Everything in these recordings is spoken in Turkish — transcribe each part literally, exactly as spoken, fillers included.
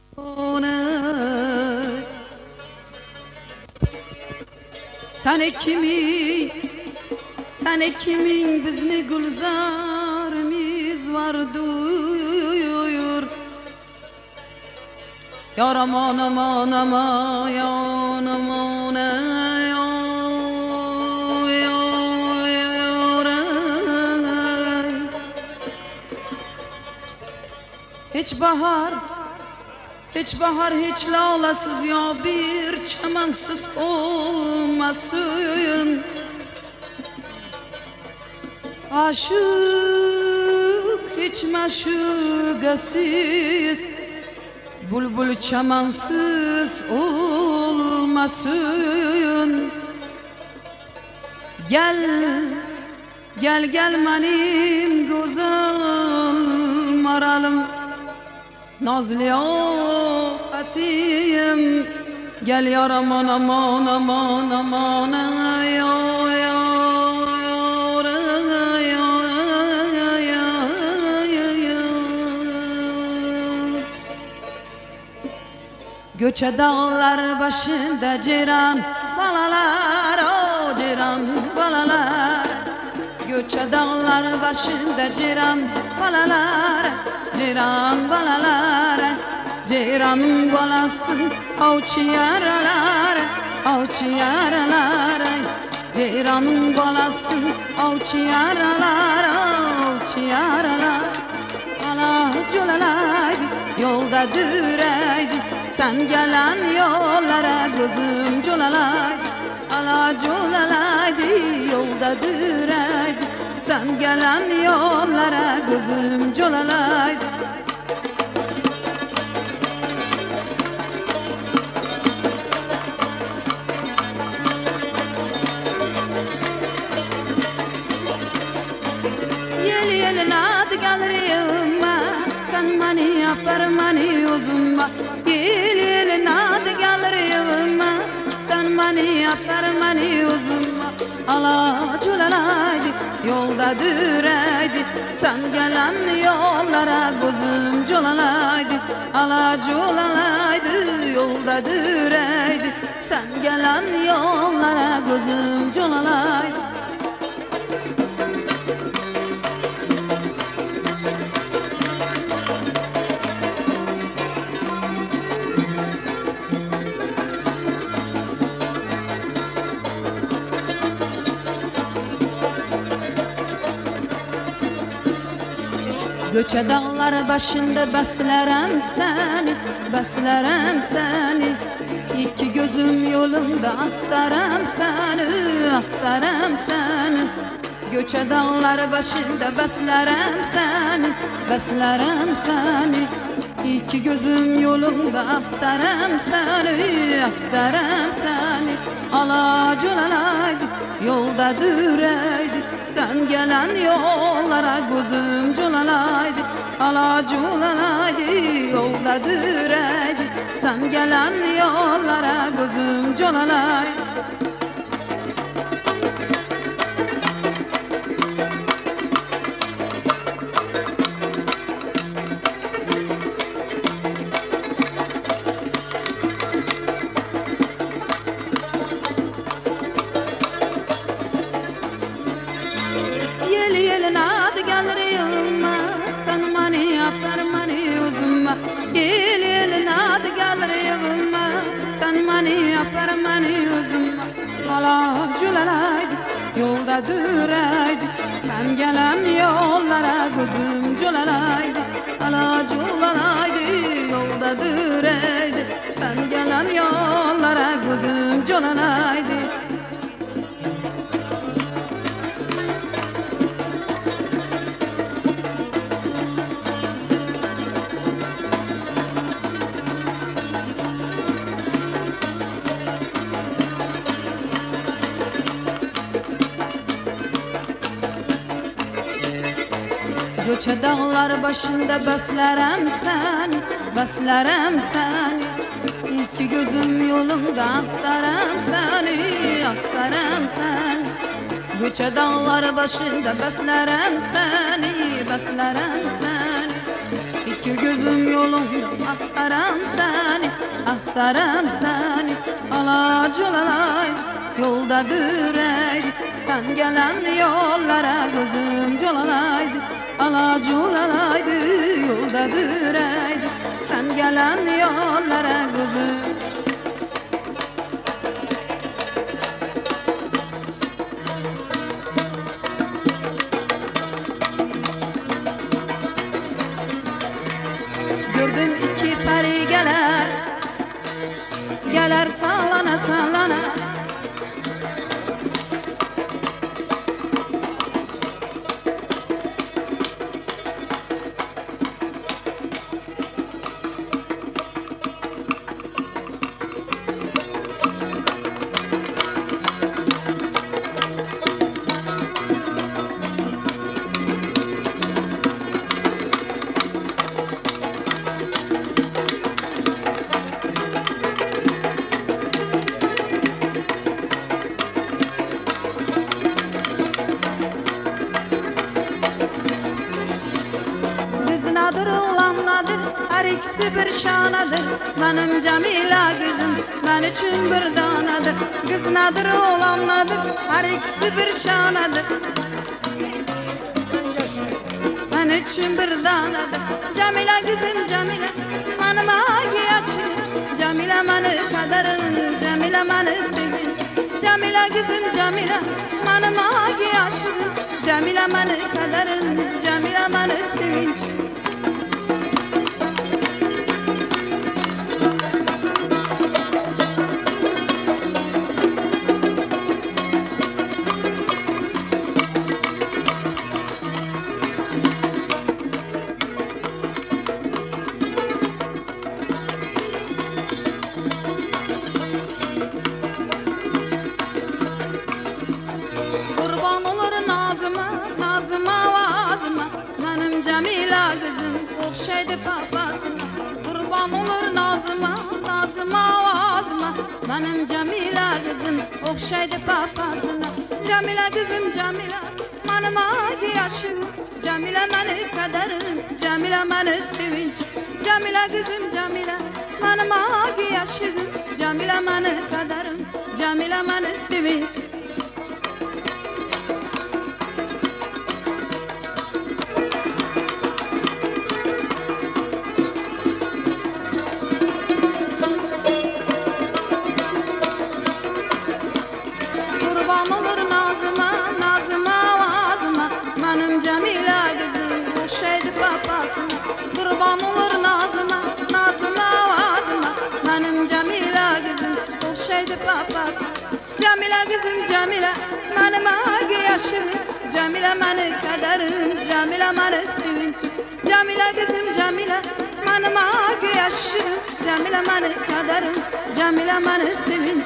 Sen kimin, sen kimin bizni gulzarimiz vardır. Yar aman aman aman yan aman hiç bahar, hiç bahar, hiç lalasız ya bir çamansız olmasın. Aşık hiç maşukasız, bulbul çamansız olmasın. Gel, gel gel benim güzel maralım, nazlı afatiyim. Gel yar aman aman aman aman ya ya göçe dağlar başında ceyran balalar, o ceyran balalar. Göçe dağlar başında ceyran balalar, ceyran balalar. Ceyranın balası avçı yaralar, avçı yaralar. Ceyranın balası avçı yaralar, avçı yaralar. Ala culalaydı, yolda düreydi, sen gelen yollara gözüm culalaydı. Ala culalaydı, yolda düreydi, sen gelen yollara gözüm culalaydı. Yel yel nad galriyuma, sen mani yapar mani uzumba. Yel yel nad galriyuma, sen mani yapar mani uzumba. Ala culalaydı, yolda düreydi, sen gelen yollara gözüm culalaydı. Ala culalaydı, yolda düreydi, sen gelen yollara gözüm culalaydı. Göçe dağlar başında beslerem seni, beslerem seni. İki gözüm yolunda aktarem seni, aktarem seni. Göçe dağlar başında beslerem seni, beslerem seni. İki gözüm yolunda aktarem seni, aktarem seni. Ala culalaydı, yolda düreydi, sen gelen yollara gözüm culalaydı. Ala culalaydı, yolda düreydi, sen gelen yollara gözüm culalaydı. Yel yel nad galriyuma, sen mani yapar mani uzumma. Yel yel nad galriyuma, sen mani yapar mani uzumma. Ala culalaydı, yolda düreydi, sen gelen yollara gözüm culalaydı. Ala culalaydı, yolda düreydi, sen gelen yollara gözüm culalaydı. Göçe dağlar başında beslerem seni, beslerem seni. İki gözüm yolunda aktarem seni, aktarem seni. Göçe dağlar başında beslerem seni, beslerem seni. İki gözüm yolunda aktarem seni. tutarım seni. Alacılalay yolda düreydi, sen gelen yollara gözüm colalaydı. Alacılalaydı yolda düreydi, sen gelen yollara gözüm. Gördüm iki peri geler, geler sallana sallana. Nadır olanladır, her ikisi bir şanadır. Benim Cemila kızım, ben için bir danadır. Kız nadır olanladır, her ikisi bir şanadır. Ben için bir danadır. Cemila kızım Cemila, benim agi açım. Cemila beni kaderim, Cemila beni sevinç. Cemila kızım Cemila, benim agi açım. Cemila beni kaderim, Cemila beni sevinç. Kurban olur nazıma, nazıma vazıma. Benim Cemila kızım okşaydı papasına. Kurban olur nazıma, nazıma vazıma. Benim Cemila kızım okşaydı papasına. Cemila kızım Cemila, benim agi yaşım. Cemila beni kaderim, Cemila beni sevinç. Cemila kızım Cemila, benim agi yaşım. Cemila beni kaderim, Cemila beni sevinç. Kurban olur nazıma, nazıma vazıma. Benim Cemila kızım okşaydı papasına. Kurban olur nazıma, nazıma vazıma. Benim Cemila kızım okşaydı papasına. Cemila kızım Cemila, benim agi yaşım. Cemila beni kaderim, Cemila beni sevinç. Cemila kızım Cemila, benim agi yaşım. Cemila beni kaderim, Cemila beni sevinç.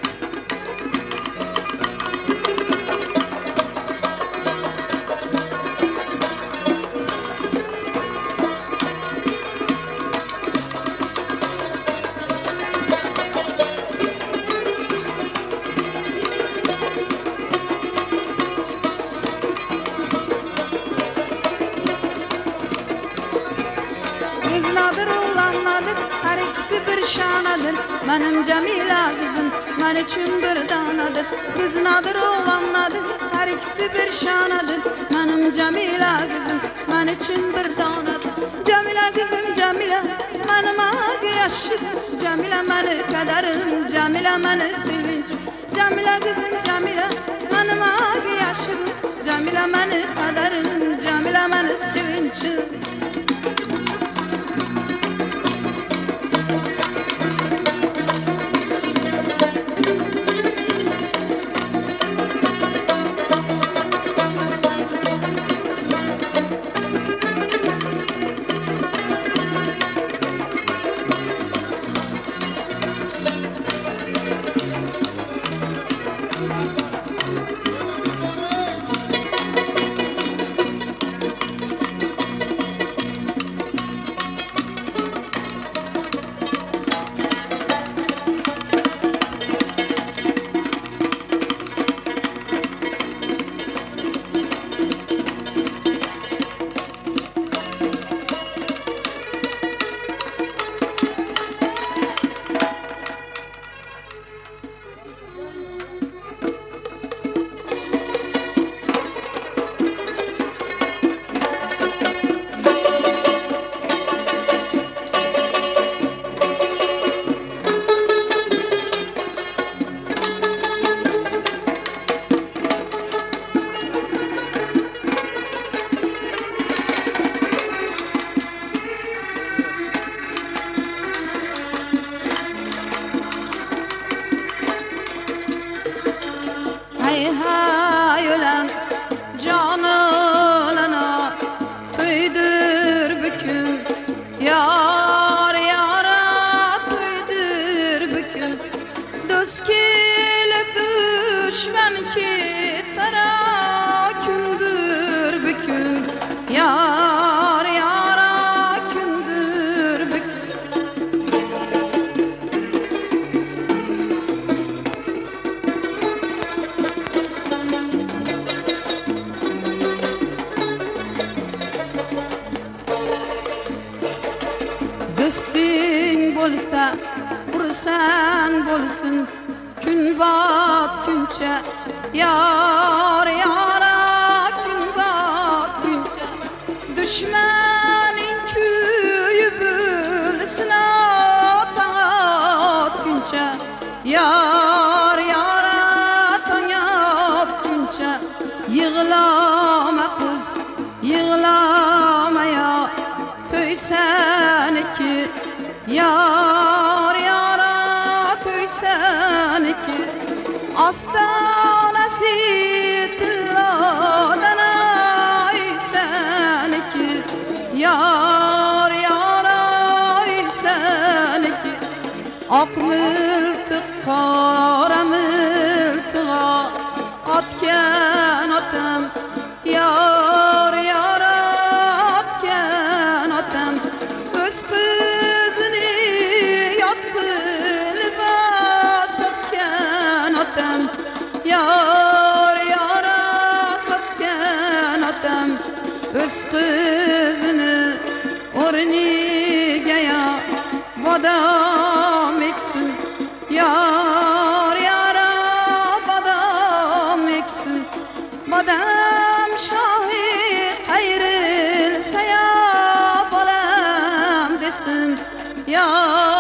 Kız nadır olanladır, her ikisi bir şanadır. Benim Cemila kızım, ben için bir danadır. Kız nadır olanladır, her ikisi bir şanadır. Benim Cemila kızım, ben için bir danadır. Cemila kızım Cemila, benim agi yaşım. Cemila beni kaderim, Cemila beni sevinç. Cemila kızım Cemila, benim agi yaşım. Cemila beni kaderim, Cemila beni sevinç. hayölen canılana tüydür bükün yar yara tüydür bükün dost kelip düşman ki tara kündür bükün yar yara kündür bükün dosting bolsa ursan bolsun kun bat kuncha yar yara kun bat kuncha düşmaning kuyib bulsin ot kuncha yar yara tongab kuncha yig'lama qiz yig'lama ya to'ysaniki yar yara to'ysaniki ostonasi tillodan aysaniki yar yara aysaniki oq miltiq qora miltiqqa otgan otam yar yara otgan otam o'z qizini yot qilib sotgan otam yar yara sotgan otam o'z qizini o'rniga ya bodom eksin yar yara bodom eksin bodom shohi qayrilsa ya bolam desin ya